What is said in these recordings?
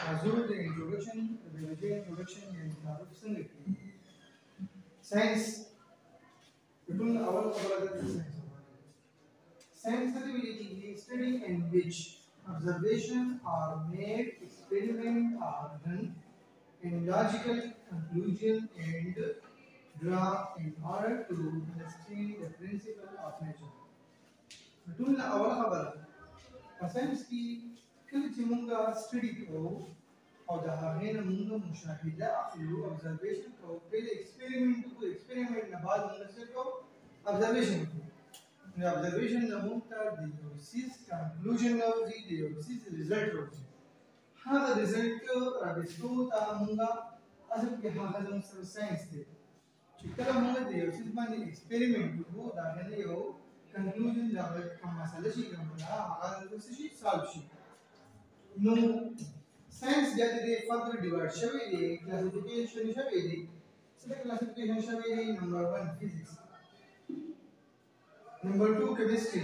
Azul, the introduction, the biology introduction, and the science. Between our science. Science is the study in which observations are made, experiments are done, and logical conclusion and draw in order to understand the principle of nature. Between our science की كل شيء مونجا study को और दहाने मунगा मुशाहिदा अखलू observation को पहले experiment ना बाद मунगा से को observation को the observation ना मुंगता diagnosis conclusion ना उसी diagnosis result होती हाँ result को बिस्कुट आ मुंगा असल के हाँ हम सब science थे चिकला मुंगा diagnosis माने experiment को दहाने यो conclusion जावे कम मसाले शी कम ना आगे तो शी solve शी no science jadide further divide shavedi classification shavedi so the classification shavedi number 1 physics number 2 chemistry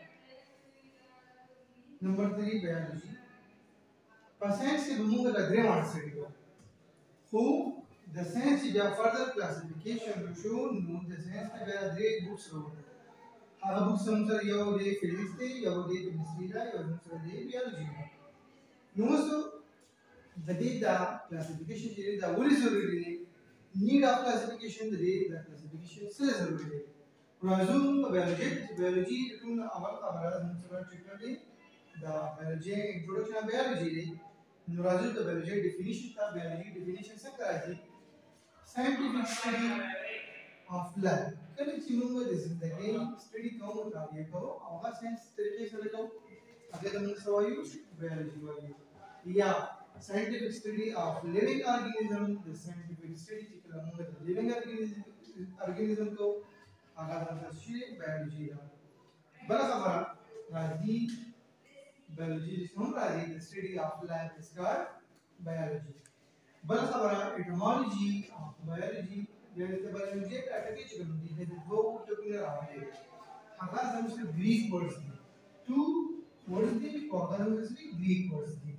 number 3 biology पर science के बुमुंगा का ग्रामर study को who the science is a further classification to show no the science का बेरा grade books रो हर books हमसे यो दे physics दे यो दे chemistry दा यो दे biology दा also the data classification the what is already need of classification the data classification still is already razum biology tun amal abara हमसे check the biology introduction of biology razum the biology definition का biology definition से कराई scientific study of life कल चिमूंगा जिंदगी study कौन का ये को आवाज science तरीके से लेको अगर हम सवायु biology वाली या scientific study of living organism the scientific study चिकला मुंगा living organism को आगाज हम से biology ला बड़ा खबरा राजी biology जिसमें राजी the study of life is called biology बड़ा खबरा etymology of biology there is the biology attached to it there is दो टुकड़े आए आगाज हम से Greek words two words दी organisms भी Greek words the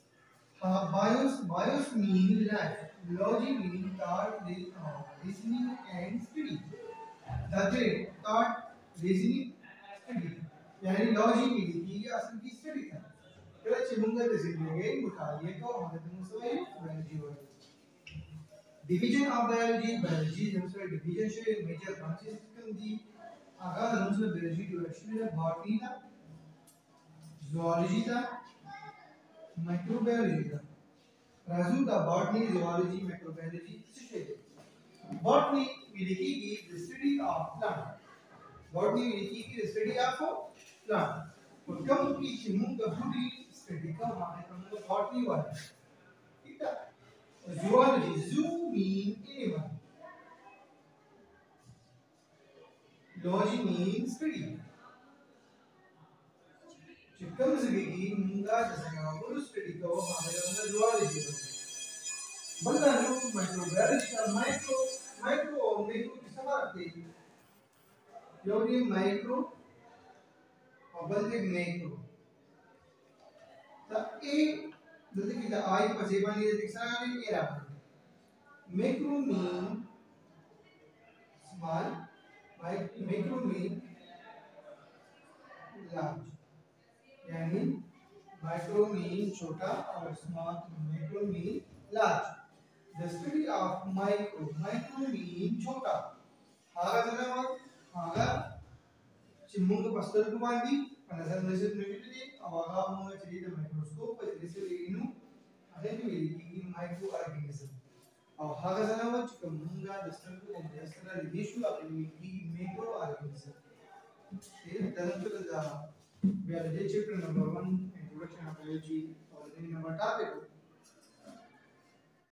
bios mean life logy mean thought reasoning and study that's it thought reasoning study यानी logy mean कि असल की study था फिर चिमुंगा जिंदगी मुतालिए को हमारे मुसवे biology वाली division of biology हमसे division से major branches कम दी आगाज हमसे biology division में botany था zoology था microbiology था राजू का botany zoology microbiology से botany मिलेगी कि the study of plant botany मिलेगी कि the study of plant और कम की चिमुंगा पूरी study का हमारे हम botany वाला ठीक है zoology zoo mean animal logy mean study चिकन जिंदगी मुंगा जैसे वो study को हमारे अंदर zoology बंदा जो microbiology का micro और macro किसका बात है योगी micro और बंदे macro तो एक जैसे कि आई पसेबा नहीं दिखा नहीं ये रहा macro mean small macro mean large यानी micro mean छोटा और small macro mean large the study of micro mean छोटा हागा जना मत हागा चिमुंगा पस्तल को बांधी नजर नजर नहीं आवागा मुंगा चली द माइक्रोस्कोप पर जैसे लेकिन अरे भी लेकिन माइक्रो ऑर्गेनिज्म और हागा जना मत मुंगा दस्तर को दस्तर रिलेशन अपनी की मैक्रो ऑर्गेनिज्म ये तंत्र दा biology chapter number 1 introduction of biology और नंबर टॉपिक